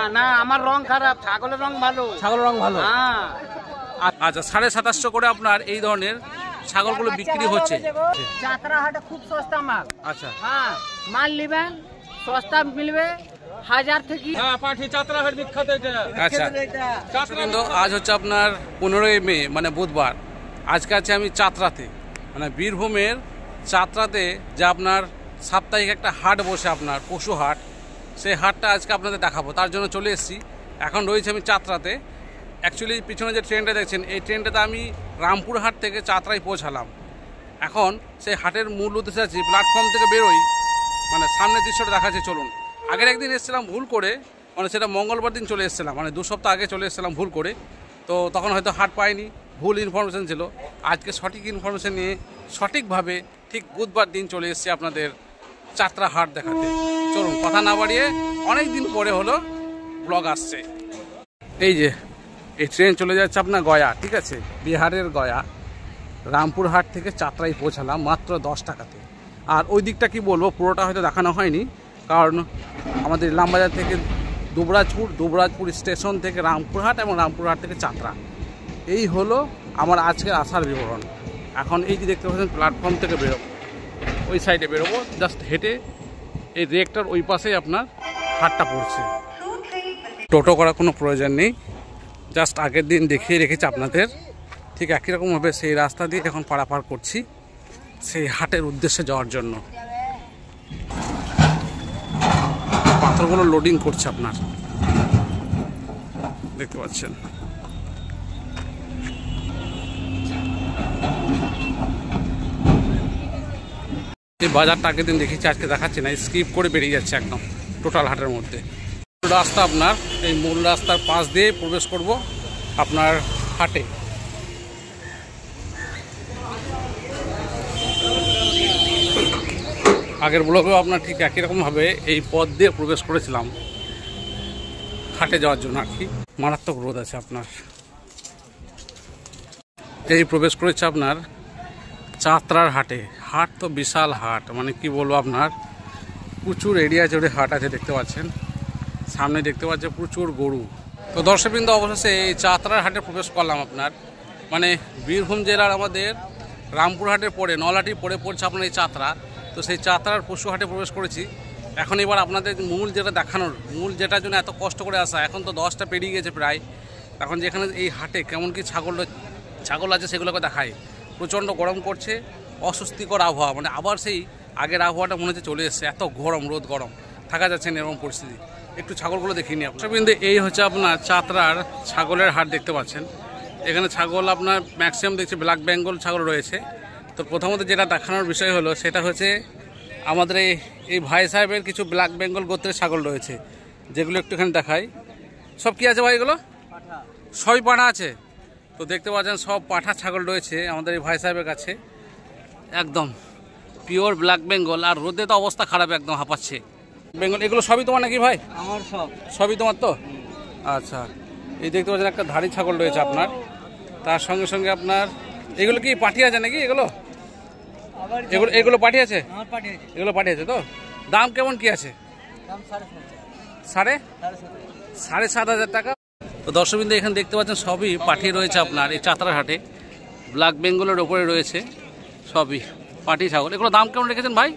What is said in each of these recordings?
না আমার রং খারাপ, ছাগলের রং ভালো। ছাগলের রং ভালো। হ্যাঁ। আচ্ছা 2750 করে আপনার এই ধরনের ছাগলগুলো বিক্রি হচ্ছে। যাত্রা হাটে খুব সস্তা মাল। আচ্ছা হ্যাঁ, মাল নেবেন সস্তা মিলবে 1000 থেকে। হ্যাঁ, পাঠি যাত্রা হাট বিখ্যাত এটা। আচ্ছা কিন্তু আজ হচ্ছে আপনার 15ই মে মানে বুধবার। আজকে আছে আমি চাতরাতে, মানে বীরভূমের চাতরাতে যে আপনার সাপ্তাহিক একটা হাট বসে, আপনার পশু হাট। সেই হাটটা আজকে আপনাদের দেখাবো, তার জন্য চলে এসেছি। এখন রয়েছে আমি চাতরাতে। অ্যাকচুয়ালি পিছনে যে ট্রেনটা দেখছেন, এই ট্রেনটাতে আমি রামপুরহাট থেকে চাতরায় পৌঁছালাম। এখন সেই হাটের মূল উদ্দেশ্যে আছি, প্ল্যাটফর্ম থেকে বেরোই, মানে সামনের দৃশ্যটা দেখাচ্ছে। চলুন। আগের একদিন এসেছিলাম ভুল করে, মানে সেটা মঙ্গলবার দিন চলে এসেছিলাম, মানে 2 সপ্তাহ আগে চলে এসেছিলাম ভুল করে। তো তখন হয়তো হাট পাইনি, ভুল ইনফরমেশান ছিল। আজকে সঠিক ইনফরমেশান নিয়ে সঠিকভাবে ঠিক বুধবার দিন চলে এসেছি আপনাদের চাতরা হাট দেখাতে। চলুন, কথা না বাড়িয়ে, অনেক দিন পরে হলো ব্লগ আসছে। এই যে এই ট্রেন চলে যাচ্ছে আপনার গয়া, ঠিক আছে, বিহারের গয়া। রামপুরহাট থেকে চাতরায় পৌঁছালাম মাত্র 10 টাকাতে। আর ওই দিকটা কি বলবো, পুরোটা হয়তো দেখানো হয়নি, কারণ আমাদের ইলামবাজার থেকে দুবরাজপুর স্টেশন থেকে রামপুরহাট এবং রামপুরহাট থেকে চাতরা, এই হলো আমার আজকের আসার বিবরণ। এখন এই যে দেখতে পাচ্ছেন প্ল্যাটফর্ম থেকে বেরোবো, ওই সাইডে বেরোবো, জাস্ট হেঁটে এই রেকটার ওই পাশেই আপনার হাটটা পড়ছে। টোটো করার কোনো প্রয়োজন নেই, জাস্ট আগের দিন দেখিয়ে রেখেছি আপনাদের। ঠিক একই রকমভাবে সেই রাস্তা দিয়ে এখন পারাপার করছি সেই হাটের উদ্দেশ্যে যাওয়ার জন্য। পাথরগুলো লোডিং করছে আপনার, দেখতে পাচ্ছেন। এই বাজারটা আগের দিন দেখেছি, আজকে দেখাচ্ছি না, স্কিপ করে বেরিয়ে যাচ্ছে একদম টোটাল হাটের মধ্যে। রাস্তা আপনার এই মূল রাস্তার পাশ দিয়ে প্রবেশ করব আপনার হাটে। আগের ব্লগেও আপনার ঠিক একই রকমভাবে এই পথ দিয়ে প্রবেশ করেছিলাম হাটে যাওয়ার জন্য আর কি। মারাত্মক রোদ আছে আপনার। এই প্রবেশ করেছে আপনার চাতরার হাটে। হাট তো বিশাল হাট, মানে কি বলবো, আপনার প্রচুর এরিয়া জুড়ে হাট আছে, দেখতে পাচ্ছেন। সামনে দেখতে পাচ্ছেন প্রচুর গরু। তো দর্শকবৃন্দ, অবশেষে এই চাতরার হাটে প্রবেশ করলাম আপনার, মানে বীরভূম জেলার আমাদের রামপুরহাটের পরে নলহাটি পরে পড়ছে আপনার এই চাতরা। তো সেই চাতরার পশু হাটে প্রবেশ করেছি। এখন এবার আপনাদের মূল যেটা দেখানোর, মূল যেটার জন্য এত কষ্ট করে আসা, এখন তো 10টা পেরিয়ে গেছে প্রায়। এখন যেখানে এই হাটে কেমন কি ছাগল আছে সেগুলোকে দেখায়। প্রচণ্ড গরম করছে, অস্বস্তিকর আবহাওয়া, মানে আবার সেই আগের আবহাওয়াটা মনে হচ্ছে চলে এসছে। এত গরম, রোদ গরম, থাকা যাচ্ছে না এরকম পরিস্থিতি। একটু ছাগলগুলো দেখিনি আপনার। কিন্তু এই হচ্ছে আপনার চাতরার ছাগলের হাট, দেখতে পাচ্ছেন। এখানে ছাগল আপনার ম্যাক্সিমাম দেখছি ব্ল্যাক বেঙ্গল ছাগল রয়েছে। তো প্রথমত যেটা দেখানোর বিষয় হলো সেটা হচ্ছে আমাদের এই ভাই সাহেবের কিছু ব্ল্যাক বেঙ্গল গোত্রের ছাগল রয়েছে, যেগুলো একটুখানি দেখাই। সব কি আছে ভাই এগুলো? সবই পাঠা আছে। তো দেখতে পাচ্ছেন সব পাঠা ছাগল রয়েছে আমাদের এই ভাই সাহেবের কাছে, একদম পিওর ব্ল্যাক বেঙ্গল। আর রোদে তো অবস্থা খারাপ, একদম হাঁপাচ্ছে বেঙ্গল। এগুলো সবই তোমার নাকি ভাই? আমার সবই তোমার তো? আচ্ছা, এই দেখতে পাচ্ছেন একটা ধাড়ি ছাগল রয়েছে আপনার। তার সঙ্গে সঙ্গে আপনার এগুলো কি পাঠি আছে নাকি? এগুলো পাঠি আছে? এগুলো পাঠি আছে। তো দাম কেমন কি আছে? 7,500 টাকা। তো দর্শকবৃন্দ, এখানে দেখতে পাচ্ছেন সবই পাঠি রয়েছে আপনার এই চাতরার হাটে। ব্ল্যাক বেঙ্গলের ওপরে রয়েছে সবই পাঠি ছাগল। এগুলো দাম কেমন রেখেছেন ভাই?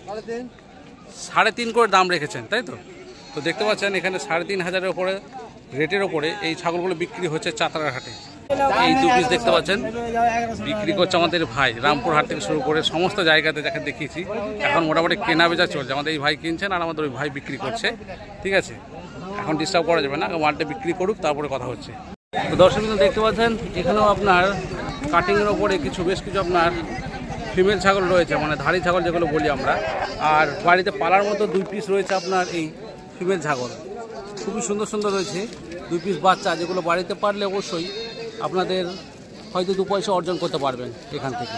3.5 করে দাম রেখেছেন, তাই তো? তো দেখতে পাচ্ছেন এখানে 3,500-এর ওপরে রেটের ওপরে এই ছাগলগুলো বিক্রি হচ্ছে চাতরার হাটে। এই 2 পিস দেখতে পাচ্ছেন বিক্রি করছে আমাদের ভাই। রামপুরহাট থেকে শুরু করে সমস্ত জায়গাতে যাকে দেখিয়েছি, এখন মোটামুটি কেনা বেচা চলছে। আমাদের এই ভাই কিনছেন আর আমাদের ওই ভাই বিক্রি করছে, ঠিক আছে। এখন ডিস্টার্ব করা যাবে না, মালটা বিক্রি করুক, তারপরে কথা হচ্ছে। তো দর্শক দেখতে পাচ্ছেন এখানেও আপনার কাটিংয়ের ওপরে বেশ কিছু আপনার ফিমেল ছাগল রয়েছে, মানে ধাড়ি ছাগল যেগুলো বলি আমরা। আর বাড়িতে পালার মতো 2 পিস রয়েছে আপনার এই ফিমেল ছাগল, খুবই সুন্দর সুন্দর রয়েছে। 2 পিস বাচ্চা, যেগুলো বাড়িতে পারলে অবশ্যই আপনাদের হয়তো 2 পয়সা অর্জন করতে পারবেন এখান থেকে।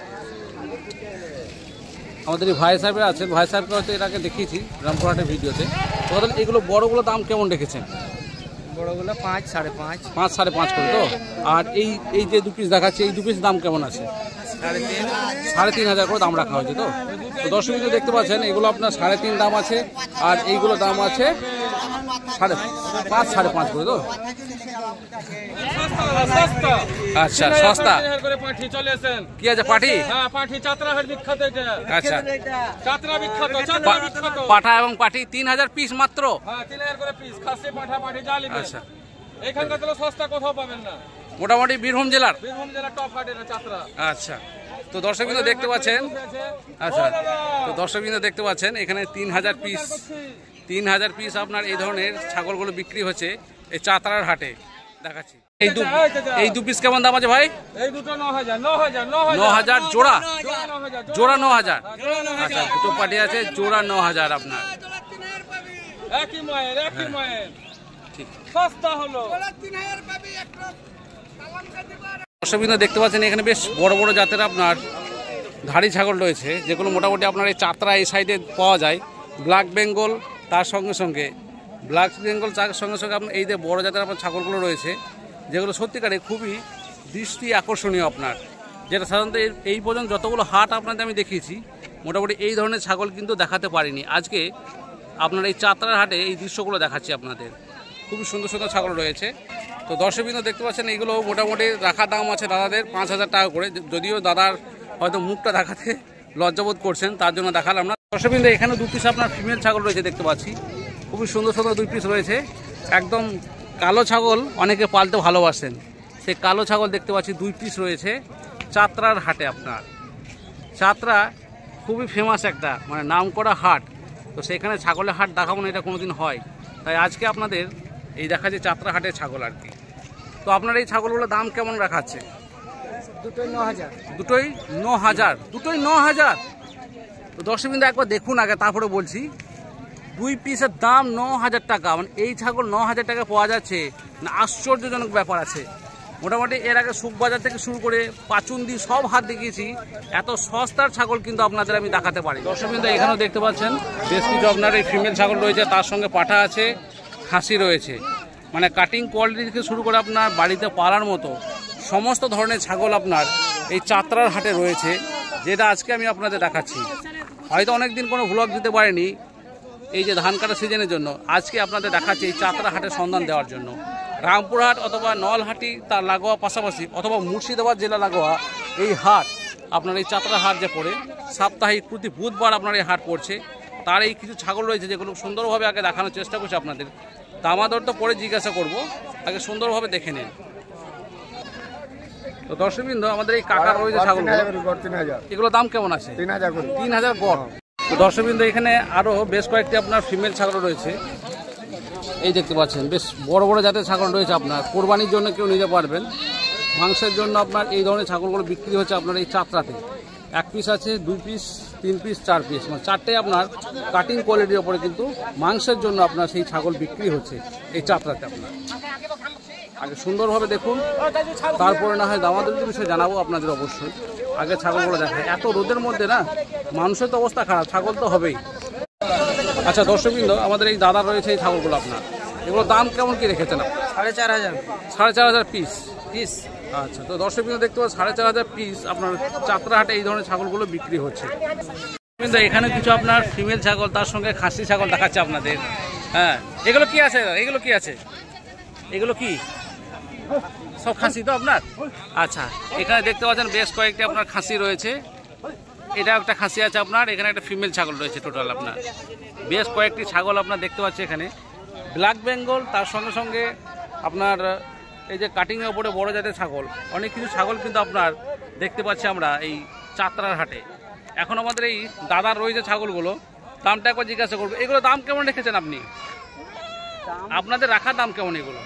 আমাদের এই ভাই সাহেবের আছেন, ভাই সাহেবকে হয়তো এর আগে দেখিয়েছি রামপুরহাটের ভিডিওতে। তাহলে এগুলো বড়গুলো দাম কেমন রেখেছেন? বড়গুলো 5, 5.5। 5, 5.5 করে তো। আর এই যে 2 পিস দেখাচ্ছে, এই 2 পিস দাম কেমন আছে? 3,500 করে দাম রাখা হয়েছে। তো দর্শক দেখতে পাচ্ছেন এগুলো আপনার 3.5 দাম আছে, আর এইগুলো দাম আছে 5.5 5.5 করে তো সস্তা আচ্ছা সস্তা করে পাঠি চলে আসেন। কি আছে পাঠি? হ্যাঁ পাঠি চাতরাহাট বিখ্যাত এটা। আচ্ছা চাতরা বিখ্যাত, চাতরা বিখ্যাত। পাঠা এবং পাঠি 3000 পিস মাত্র। হ্যাঁ 3000 করে পিস, খাসি পাঠা পাঠি জালি। আচ্ছা এখানকার তো সস্তা কোথাও পাবেন না। মোটামুটি বীরভূম জেলার টপ হাট এটা চাতরা। আচ্ছা তো দর্শকবৃন্দ দেখতে পাচ্ছেন। আচ্ছা তো দর্শকবৃন্দ দেখতে পাচ্ছেন এখানে 3000 পিস আপনার এই ধরনের ছাগলগুলো বিক্রি হচ্ছে এই চাতরার হাটে। দেখাচ্ছি এই দু পিস কেমন দাম আছে ভাই? এই দুটো 9000 জোড়া, 9000 জোড়া 9000। আচ্ছা দুটো পাটি আছে, জোড়া 9000 আপনার। একই মায়ের ঠিক সস্তা হলো। দর্শকবৃন্দ দেখতে পাচ্ছেন এখানে বেশ বড় বড় জাতের আপনার ধাড়ি ছাগল রয়েছে, যেগুলো মোটামুটি আপনার এই চাতরা এই সাইডে পাওয়া যায়। ব্ল্যাক বেঙ্গল তার সঙ্গে সঙ্গে আপনার এই যে বড় জাতের আপনার ছাগলগুলো রয়েছে, যেগুলো সত্যিকারে খুবই দৃষ্টি আকর্ষণীয় আপনার। যেটা সাধারণত এই পর্যন্ত যতগুলো হাট আপনাদের আমি দেখিয়েছি, মোটামুটি এই ধরনের ছাগল কিন্তু দেখাতে পারিনি। আজকে আপনার এই চাতরার হাটে এই দৃশ্যগুলো দেখাচ্ছি আপনাদের। খুবই সুন্দর সুন্দর ছাগল রয়েছে। তো দর্শকবৃন্দ দেখতে পাচ্ছেন এইগুলো মোটামুটি রাখার দাম আছে দাদাদের 5000 টাকা করে। যদিও দাদার হয়তো মুখটা দেখাতে লজ্জাবোধ করছেন, তার জন্য দেখালাম না। দর্শকবৃন্দ এখানে 2 পিস আপনার ফিমেল ছাগল রয়েছে দেখতে পাচ্ছি। খুবই সুন্দর সুন্দর 2 পিস রয়েছে। একদম কালো ছাগল অনেকে পালতে ভালোবাসেন, সেই কালো ছাগল দেখতে পাচ্ছি 2 পিস রয়েছে চাতরার হাটে আপনার। চাতরা খুবই ফেমাস একটা মানে নাম করা হাট। তো সেখানে ছাগলের হাট দেখাবো না, এটা কোনোদিন হয়। তাই আজকে আপনাদের এই দেখা যায় চাতরা হাটের ছাগল আর কি। তো আপনার এই ছাগলগুলোর দাম কেমন রাখাচ্ছে? দুটোই 9000। দুটোই 9000। তো দর্শকবৃন্দ একবার দেখুন আগে, তারপরে বলছি। 2 পিসের দাম 9000 টাকা। মানে এই ছাগল 9000 টাকা পাওয়া যাচ্ছে না, আশ্চর্যজনক ব্যাপার আছে। মোটামুটি এর আগে সুখবাজার থেকে শুরু করে পাচুন্দি সব হাট দেখিয়েছি, এত সস্তার ছাগল কিন্তু আপনাদের আমি দেখাতে পারি। দর্শকবৃন্দ এখানেও দেখতে পাচ্ছেন বেশ কিছু আপনার এই ফিমেল ছাগল রয়েছে, তার সঙ্গে পাঠা আছে, খাসি রয়েছে। মানে কাটিং কোয়ালিটি থেকে শুরু করে আপনার বাড়িতে পালার মতো সমস্ত ধরনের ছাগল আপনার এই চাতরার হাটে রয়েছে, যেটা আজকে আমি আপনাদের দেখাচ্ছি। হয়তো অনেকদিন কোনো ভ্লগ দিতে পারিনি এই যে ধান কাটা সিজনের জন্য, আজকে আপনাদের দেখাচ্ছি এই চাতরা হাটের সন্ধান দেওয়ার জন্য। রামপুরহাট অথবা নলহাটি তার লাগোয়া পাশাপাশি অথবা মুর্শিদাবাদ জেলা লাগোয়া এই হাট আপনার এই চাতরা হাট যে পড়ে সাপ্তাহিক প্রতি বুধবার আপনার এই হাট পড়ছে। তার এই কিছু ছাগল রয়েছে যেগুলো সুন্দরভাবে আগে দেখানোর চেষ্টা করছি আপনাদের। দামাদর তো পরে জিজ্ঞাসা করব, আগে সুন্দরভাবে দেখে নিন। তো দর্শকবৃন্দ আমাদের এই কাকা রয়েছে ছাগল, এগুলো দাম কেমন আছে? 3000 গড়। তো দর্শকবৃন্দ এখানে আরও বেশ কয়েকটি আপনার ফিমেল ছাগল রয়েছে, এই দেখতে পাচ্ছেন বেশ বড় বড় জাতের ছাগল রয়েছে। আপনার কোরবানির জন্য কেউ নিতে পারবেন, মাংসের জন্য আপনার এই ধরনের ছাগলগুলো বিক্রি হচ্ছে আপনার এই চাতরাতে। 1 পিস আছে, 2 পিস, 3 পিস, 4 পিস, মানে 4টে আপনার কাটিং কোয়ালিটির ওপরে কিন্তু মাংসের জন্য আপনার সেই ছাগল বিক্রি হচ্ছে এই চাতরাতে। আপনার আগে সুন্দরভাবে দেখুন, তারপরে না হয় দামাদারির বিষয়ে জানাবো আপনাদের। অবশ্যই আগে ছাগলগুলো দেখে, এত রোদের মধ্যে না মানুষের তো অবস্থা খারাপ, ছাগল তো হবেই। আচ্ছা দর্শকবৃন্দ আমাদের এই দাদা রয়েছে এই ছাগলগুলো আপনার, এগুলোর দাম কেমন কি রেখেছেন? 4500 পিস। আচ্ছা তো দর্শকবৃন্দ দেখতে পাচ্ছেন 4500 পিস আপনার চাতরা হাটে এই ধরনের ছাগলগুলো বিক্রি হচ্ছে। কিন্তু এখানে কিছু আপনার ফিমেল ছাগল তার সঙ্গে খাসি ছাগল দেখাচ্ছে আপনাদের। হ্যাঁ এগুলো কি আছে? এগুলো কি আছে? এগুলো কি সব খাসি তো আপনার? আচ্ছা এখানে দেখতে পাচ্ছেন বেশ কয়েকটি আপনার খাসি রয়েছে। এটা একটা খাসি আছে আপনার, এখানে একটা ফিমেল ছাগল রয়েছে। টোটাল আপনার বেশ কয়েকটি ছাগল আপনার দেখতে পাচ্ছি এখানে। ব্ল্যাক বেঙ্গল তার সঙ্গে সঙ্গে আপনার এই যে কাটিংয়ের ওপরে বড় জাতের ছাগল, অনেক কিছু ছাগল কিন্তু আপনার দেখতে পাচ্ছি আমরা এই চাতরার হাটে। এখন আমাদের এই দাদার রয়েছে ছাগলগুলো, দামটা একবার জিজ্ঞাসা করবো। এগুলো দাম কেমন রেখেছেন আপনি? আপনাদের রাখার দাম কেমন এগুলো?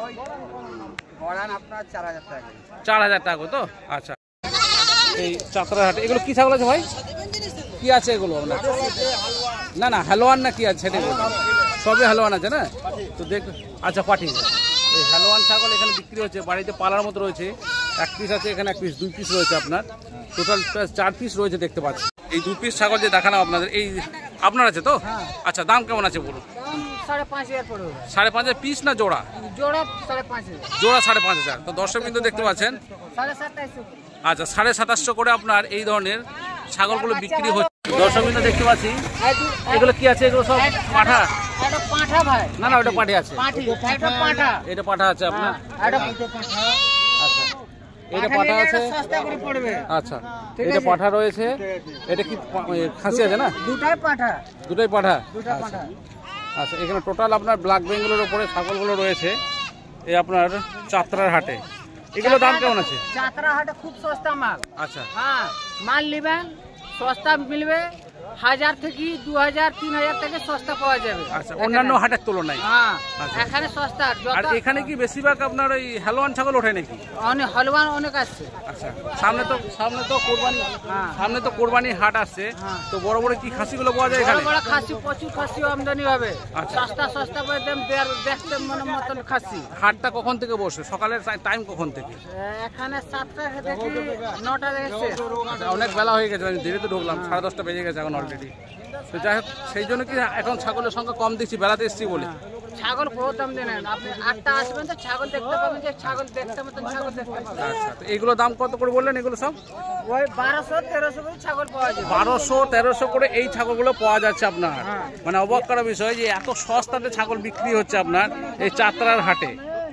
4000 টাকা তো। আচ্ছা এই চাতরার হাটে এগুলো কি ছাগল আছে ভাই? কি আছে এগুলো আপনার? না হালুয়ান না কি আছে সেটা সবই হালুয়ান আছে না? তো দেখ আচ্ছা পাঠি এই হালুয়ান ছাগল এখানে বিক্রি হচ্ছে, বাড়িতে পালার মতো রয়েছে। 1 পিস আছে এখানে, 1 পিস, 2 পিস রয়েছে আপনার, টোটাল 4 পিস রয়েছে দেখতে পাচ্ছি। এই 2 পিস ছাগল যে দেখানো আপনাদের এই আপনার আছে তো? আচ্ছা দাম কেমন আছে বলুন? 5500 পড়বে। 5500 পিস না জোড়া? জোড়া 5500। জোড়া 5500। তো দর্শকবৃন্দ দেখতে পাচ্ছেন 2750। আচ্ছা 2750 করে আপনার এই ধরনের ছাগলগুলো বিক্রি হচ্ছে। দর্শকবৃন্দ দেখতে পাচ্ছি এগুলো কি আছে? এগুলো সব পাঠা। এটা পাঁঠা ভাই, না না ওটা পাঠে আছে, পাঁঠি, এটা পাঁঠা। এটা পাঠা আছে আপনার। এটা আচ্ছা এটা পাঠা আছে, সস্তা করে পড়বে। আচ্ছা এটা পাঠা রয়েছে। এটা কি খাসি আছে না? দুটাই পাঁঠা, দুটোই পাঠা। দুটা পাঁঠা। আচ্ছা এখানে টোটাল আপনার ব্ল্যাক বেঙ্গলের উপরে ছাগলগুলো রয়েছে এই আপনার চাতরার হাটে। এগুলো দাম কেমন আছে? চাতরা হাটে খুব সস্তা মাল। আচ্ছা হ্যাঁ, মাল নেবেন সস্তা মিলবে, 1000 থেকে 2000 3000 থেকে সস্তা পাওয়া যাবে। আচ্ছা অন্যান্য হাটের তুলনায়। হ্যাঁ, আচ্ছা। এখানে সস্তা। আর এখানে কি বেশিরভাগ আপনার ওই হেলোয়ান ছাগল ওঠে নাকি? অনেক হলওয়ান অনেক আসছে। আচ্ছা সামনে তো কোরবানি, হ্যাঁ। সামনে তো কোরবানি হাট আসছে, হ্যাঁ। তো বড় বড় কি খাসিগুলো পাওয়া যায় বড় এখানে? বড় খাসি, প্রচুর খাসি আমদানি হবে। আচ্ছা। সস্তা সস্তা করে দেন, দেখতে মতন খাসি। হাটটা কখন থেকে বসে? সকালের টাইম কখন থেকে? এখানে 7টা থেকে 9টা থেকে। আচ্ছা, অনেক বেলা হয়ে গেছে, আমি দেরিতে ঢুকলাম, 10:30 বেজে গেছে এখন অলরেডি। তো যাই হোক সেই জন্য কি এখন ছাগলের সংখ্যা কম দিচ্ছি, বেলাতে এসছি বলে। ছাগল বহুত দাম দেন, আপনি 8টা আসবেন তো ছাগল দেখতে পাবেন, যে ছাগল দেখতে মতন ছাগল দেখতে পাবেন। আচ্ছা তো এইগুলো দাম কত করে বললেন? এগুলো সব ওই 1200-1300 করে ছাগল পাওয়া যায়। 1200-1300 করে এই ছাগলগুলো পাওয়া যাচ্ছে আপনার। মানে অবাক করার বিষয় যে এত সস্তাতে ছাগল বিক্রি হচ্ছে আপনার এই চাতরার হাটে।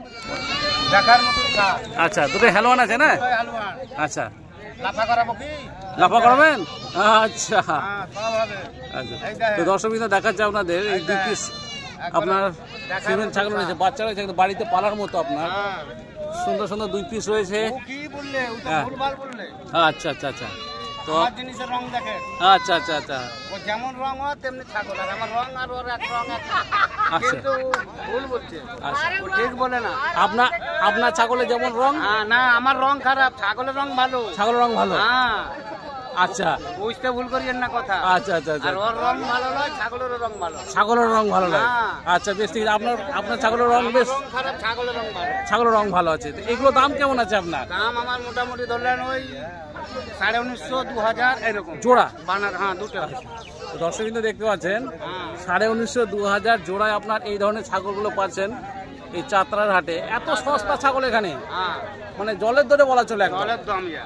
দেখার মতন কাজ। আচ্ছা দুটো হেলোয়ান আছে না? হালুয়ান আচ্ছা লাফা করাবো কি? লাফা করবেন? আচ্ছা হ্যাঁ সব হবে। আচ্ছা এই দেখেন। তো দর্শক বিন্দু দেখাচ্ছে আপনাদের এই দুই পিস আপনার সিমেন্ট ছাগল রয়েছে, বাচ্চা রয়েছে, কিন্তু বাড়িতে পালার মতো আপনার হ্যাঁ সুন্দর সুন্দর 2 পিস রয়েছে। ও কি বললে? ও তো হ্যাঁ। ভুলভাল বললে। আচ্ছা আচ্ছা আচ্ছা তো আমার জিনিসের রং দেখেন, আচ্ছা আচ্ছা আচ্ছা ও যেমন রং হয় তেমনি ছাগল। আর আমার রং আর ওর এক রং এক। আচ্ছা কিন্তু ও ভুল বলছে, আচ্ছা ও ঠিক বলে না। আপনার ছাগলের যেমন রং, হ্যাঁ না আমার রং খারাপ, ছাগলের রং ভালো। ছাগলের রং ভালো। হ্যাঁ আচ্ছা বুঝতে ভুল করিয়েন না কথা। আচ্ছা আচ্ছা আচ্ছা আর ওর রং ভালো নয়, ছাগলেরও রং ভালো। ছাগলের রং ভালো লাগে। হ্যাঁ। আচ্ছা বেশ ঠিক আছে, আপনার ছাগলের রং বেশ, রং খারাপ, ছাগলের রং ভালো। ছাগলের রং ভালো আছে। তো এগুলো দাম কেমন আছে আপনার? দাম আমার মোটামুটি ধরলেন ওই 1950-2000 এরকম জোড়া? বানার। হ্যাঁ দুটো। তো দর্শক কিন্তু দেখতে পাচ্ছেন হ্যাঁ 1950-2000 জোড়ায় আপনার এই ধরনের ছাগলগুলো পাচ্ছেন এই চাতরার হাটে। এত সস্তা ছাগল এখানে, হ্যাঁ মানে জলের দরে বলা চলে একদম। জলের দাম ইয়া।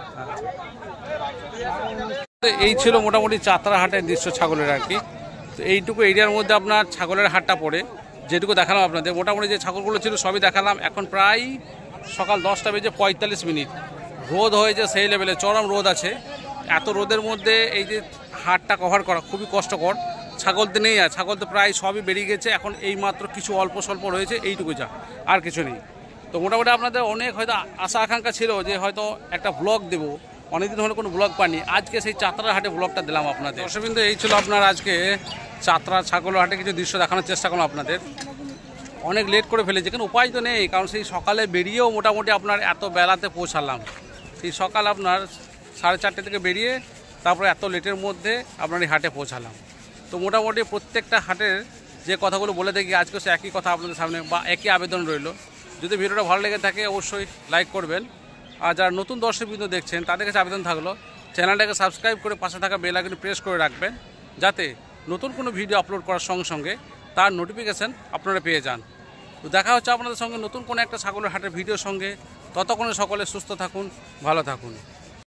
তো এই ছিল মোটামুটি চাতরা হাটের দৃশ্য ছাগলের আর কি। তো এইটুকু এরিয়ার মধ্যে আপনার ছাগলের হাটটা পড়ে, যেটুকু দেখালাম আপনাদের, মোটামুটি যে ছাগলগুলো ছিল সবই দেখালাম। এখন প্রায় সকাল 10টা বেজে 45 মিনিট। রোদ হয়েছে সেই লেভেলে, চরম রোদ আছে। এত রোদের মধ্যে এই যে হাটটা কভার করা খুবই কষ্টকর। ছাগল তো নেই, আর ছাগল তো প্রায় সবই বেরিয়ে গেছে। এখন এই মাত্র কিছু অল্প স্বল্প রয়েছে, এইটুকু যা, আর কিছু নেই। তো মোটামুটি আপনাদের অনেক হয়তো আশা আকাঙ্ক্ষা ছিল যে হয়তো একটা ব্লগ দেবো, অনেকদিন হলে কোনো ব্লগ পাইনি। আজকে সেই চাতরা হাটে ব্লগটা দিলাম আপনাদের। দর্শকবৃন্দ এই ছিল আপনার আজকে চাতরা ছাগল হাটে কিছু দৃশ্য দেখানোর চেষ্টা করলাম আপনাদের। অনেক লেট করে ফেলেছি, কিন্তু উপায় তো নেই, কারণ সেই সকালে বেরিয়েও মোটামুটি আপনার এত বেলাতে পৌঁছালাম। সেই সকাল আপনার 4:30 থেকে বেরিয়ে তারপরে এত লেটের মধ্যে আপনার এই হাটে পৌঁছালাম। তো মোটামুটি প্রত্যেকটা হাটের যে কথাগুলো বলে দেখি আজকে সে একই কথা আপনাদের সামনে, বা একই আবেদন রইল। যদি ভিডিওটা ভালো লেগে থাকে অবশ্যই লাইক করবেন। আর যারা নতুন দর্শকবৃন্দ দেখছেন তাদের কাছে আবেদন থাকলো চ্যানেলটাকে সাবস্ক্রাইব করে পাশে থাকা বেল আইকন প্রেস করে রাখবেন, যাতে নতুন কোনো ভিডিও আপলোড করার সঙ্গে সঙ্গে তার নোটিফিকেশান আপনারা পেয়ে যান। তো দেখা হচ্ছে আপনাদের সঙ্গে নতুন কোনো একটা ছাগলের হাটের ভিডিওর সঙ্গে। ততক্ষণে সকলে সুস্থ থাকুন, ভালো থাকুন।